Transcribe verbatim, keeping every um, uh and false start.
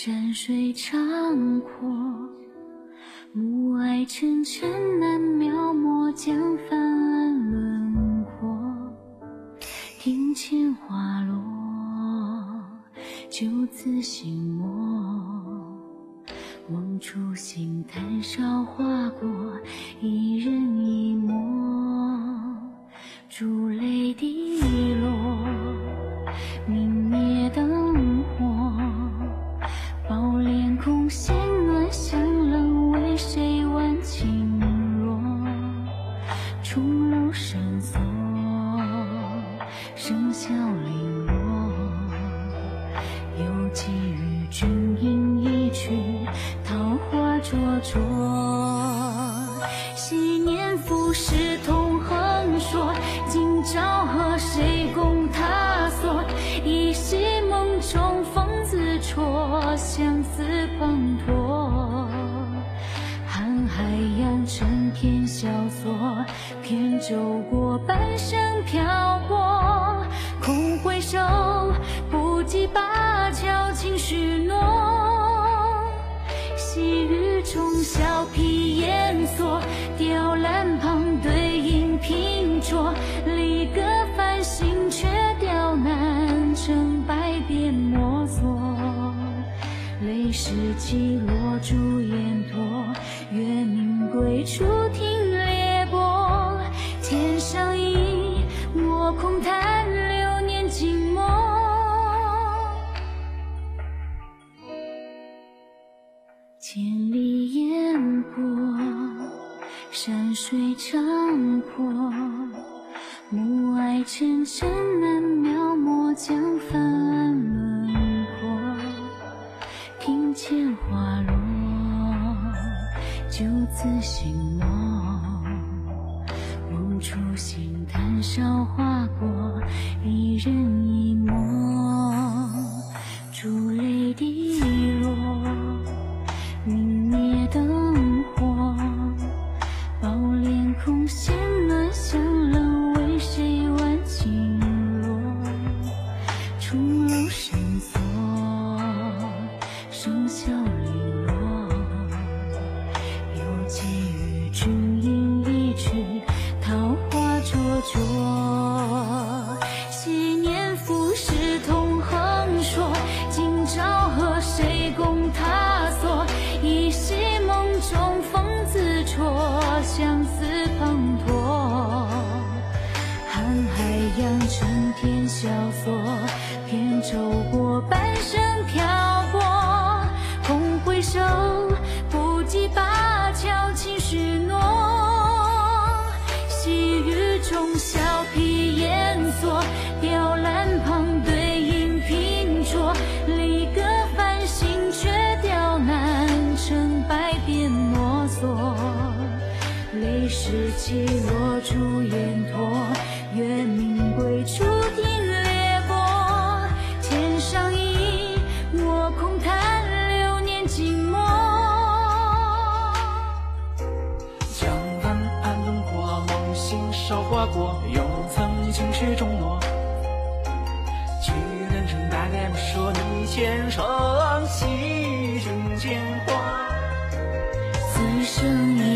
山水长阔，暮霭沉沉难描摹江帆岸轮廓。庭前花落，就此心默。梦初醒，谈笑划过，一人一抹。珠泪滴落，明灭灯火。宝莲空闲暖香冷，为谁挽轻罗？重楼深锁，笙箫零落。犹寄与君饮一曲，桃花灼灼。昔年浮世同横槊，今朝和谁共他所？一夕梦中风自戳，相思滂沱。瀚海洋成片萧索，扁舟过，半生漂泊。空回首，不及灞桥情绪浓。细雨中小披烟锁，雕栏旁对影拼着。离歌繁星，却雕难成百遍摸索。泪湿起落珠烟托，月明归处听裂波。天上一，我空叹流年静默。千里烟波，山水长阔。暮霭沉沉难描摹江帆岸轮廓。庭前花落，就此心默。梦初醒，谈笑划过，一人一抹。珠泪滴落，明灭灯火。宝莲空闲暖香冷，为谁挽轻罗？重楼深锁，笙箫零落。犹寄与君饮一曲，桃花灼灼。昔年浮世同横槊，今朝和谁共他所？一夕梦中风自戳，相思滂沱。瀚海洋成片萧索，扁舟过，半生漂泊。空回首，不及灞桥情绪浓。细雨中小披烟锁，雕栏旁对影拼着。离歌繁星，却雕难成百遍摸索。泪湿起落珠烟托，月明归处听裂波。天上一，我空叹流年静默。 江帆岸轮廓，梦醒韶华过，又曾情绪中落。去人生大概不说你前程，戏中见花。 此生一